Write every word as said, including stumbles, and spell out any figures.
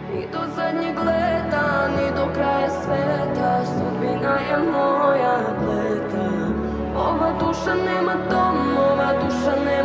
Ni do zadnjeg leta, ni do kraja sveta, sudbina je moja pleta. Ova duša nema dom, ova duša nema